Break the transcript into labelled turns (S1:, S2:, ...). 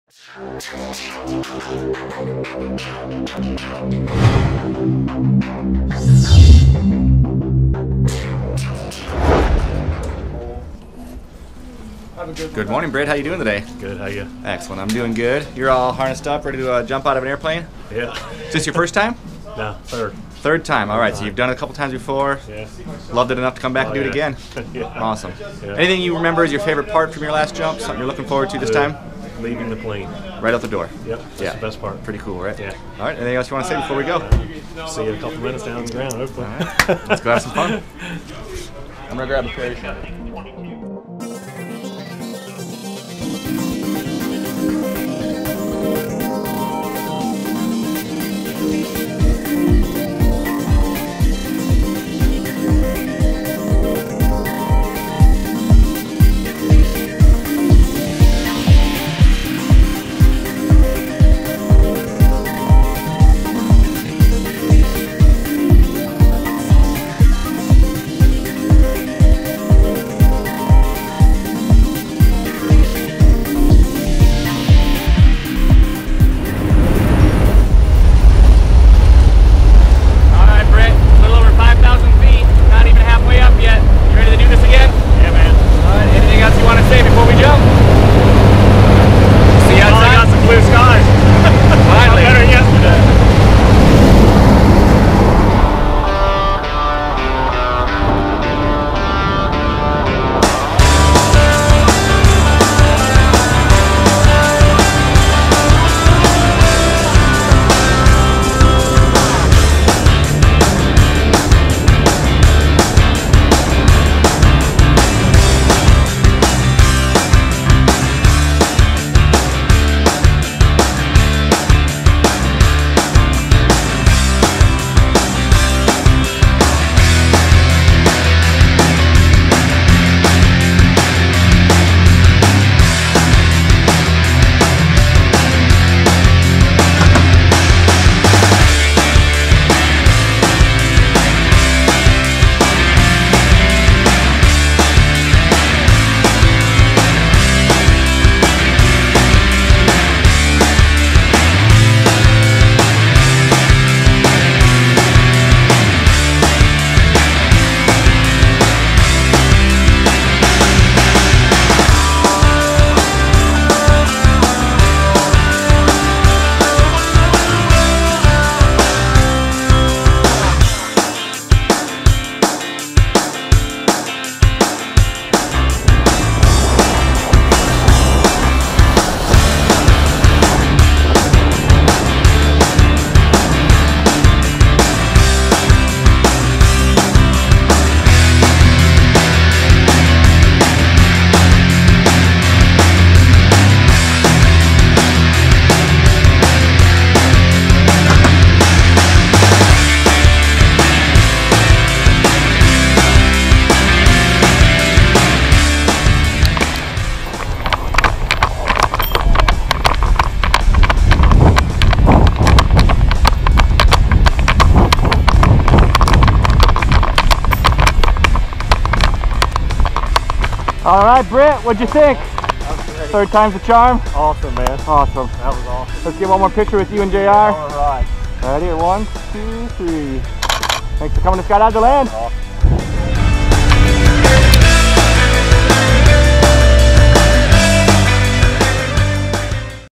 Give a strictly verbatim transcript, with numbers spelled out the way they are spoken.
S1: Good morning, Britt. How you doing today?
S2: Good. How you?
S1: Excellent. I'm doing good. You're all harnessed up, ready to uh, jump out of an airplane?
S2: Yeah.
S1: Is this your first time?
S2: No, third.
S1: Third time. All right. So you've done it a couple times before.
S2: Yeah.
S1: Loved it enough to come back
S2: Oh,
S1: and do
S2: yeah.
S1: it again.
S2: Yeah.
S1: Awesome.
S2: Yeah.
S1: Anything you remember as your favorite part from your last jump? Something you're looking forward to this time?
S2: Leaving the plane.
S1: Right out the door.
S2: Yep. That's
S1: Yeah.
S2: the best part.
S1: Pretty cool, right?
S2: Yeah.
S1: All right. Anything else you want to say before we go?
S2: See you in a couple minutes down on the ground, hopefully.
S1: All right. Let's go have some fun. I'm gonna grab a parachute.
S3: All right, Britt, what'd you think? Third time's the charm?
S2: Awesome, man.
S3: Awesome.
S2: That was awesome.
S3: Let's get one more picture with you and J R.
S2: All right.
S3: Ready? One, two, three. Thanks for coming to Skydive DeLand.
S2: Awesome.